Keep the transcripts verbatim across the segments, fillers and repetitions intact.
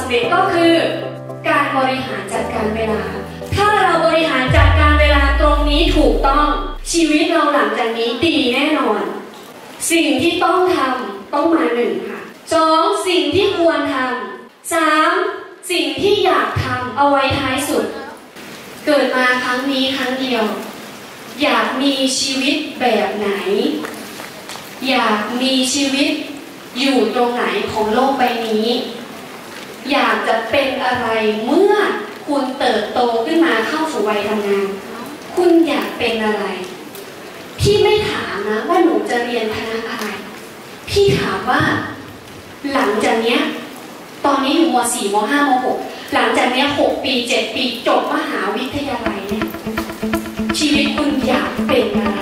ำเร็จก็คือการบริหารจัดการเวลาถ้าเราบริหารจัดการเวลาตรงนี้ถูกต้องชีวิตเราหลังจากนี้ดีแน่นอนสิ่งที่ต้องทำต้องมาหนึ่งค่ะสองสิ่งที่ควรทำสามสิ่งที่อยากทำเอาไว้ท้ายสุดเกิดมาครั้งนี้ครั้งเดียวอยากมีชีวิตแบบไหนอยากมีชีวิตอยู่ตรงไหนของโลกใบนี้อยากจะเป็นอะไรเมื่อคุณเติบโตขึ้นมาเข้าสู่วัยทำงานคุณอยากเป็นอะไรพี่ไม่ถามนะว่าหนูจะเรียนคณะอะไรพี่ถามว่าหลังจากเนี้ยตอนนี้อยู่ม.สี่ ม.ห้า ม.หก หลังจากเนี้ยหกปีเจ็ดปีจบมหาวิทยาลัยเนี่ยชีวิตคุณอยากเป็นอะไร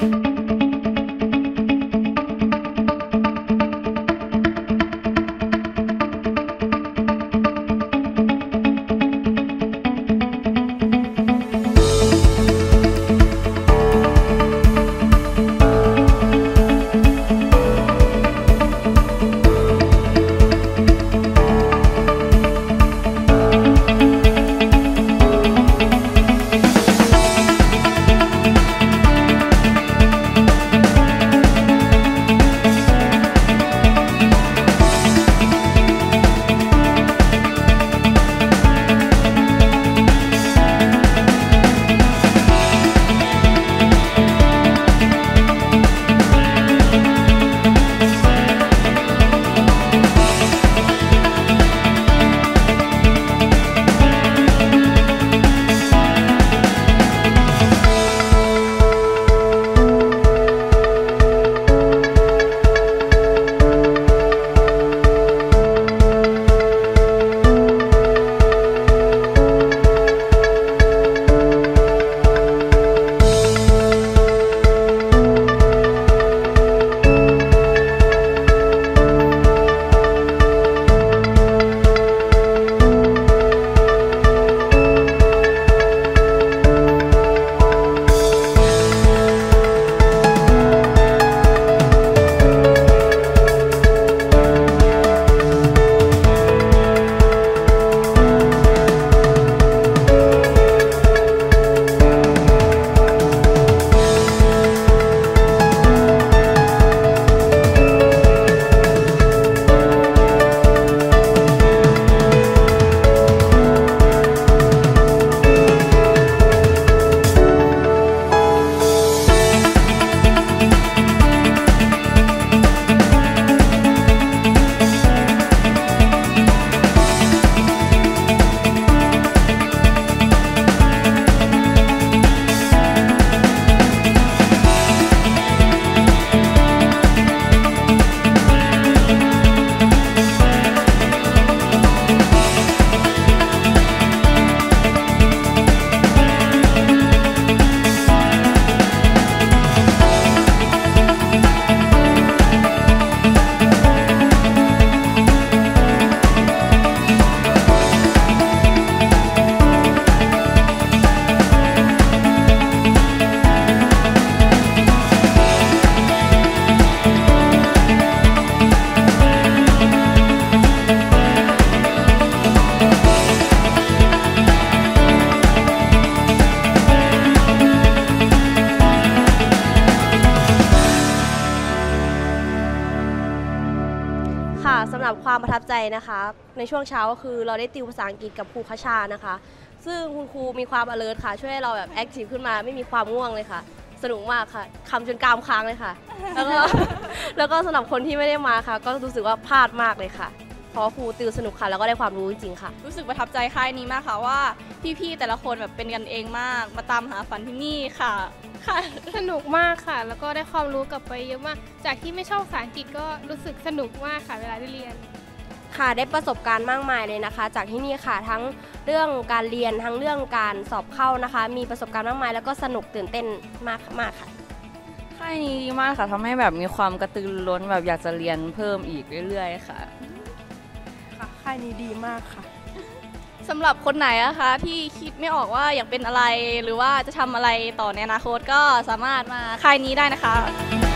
สำหรับความประทับใจนะคะในช่วงเช้าก็คือเราได้ติวภาษาอังกฤษกับครูคชานะคะซึ่งคุณครูมีความ alert ค่ะช่วยให้เราแบบแอคทีฟขึ้นมาไม่มีความง่วงเลยค่ะสนุกมากค่ะคำจนกรามค้างเลยค่ะแล้วก็แล้วก็สำหรับคนที่ไม่ได้มาค่ะก็รู้สึกว่าพลาดมากเลยค่ะเพราะครูติวสนุกค่ะแล้วก็ได้ความรู้จริงๆค่ะรู้สึกประทับใจค่ายนี้มากค่ะว่าพี่ๆแต่ละคนแบบเป็นกันเองมากมาตามหาฝันที่นี่ค่ะค่ะสนุกมากค่ะแล้วก็ได้ความรู้กลับไปเยอะมากจากที่ไม่ชอบภาษาอังกฤษก็รู้สึกสนุกมากค่ะเวลาได้เรียนค่ะได้ประสบการณ์มากมายเลยนะคะจากที่นี่ค่ะทั้งเรื่องการเรียนทั้งเรื่องการสอบเข้านะคะมีประสบการณ์มากมายแล้วก็สนุกตื่นเต้นมากมากค่ะค่ายนี้ดีมากค่ะทำให้แบบมีความกระตือรือร้นแบบอยากจะเรียนเพิ่มอีกเรื่อยๆค่ะค่ะค่ายนี้ดีมากค่ะสำหรับคนไหนนะคะที่คิดไม่ออกว่าอยากเป็นอะไรหรือว่าจะทำอะไรต่อในอนาคตก็สามารถมาค่ายนี้ได้นะคะ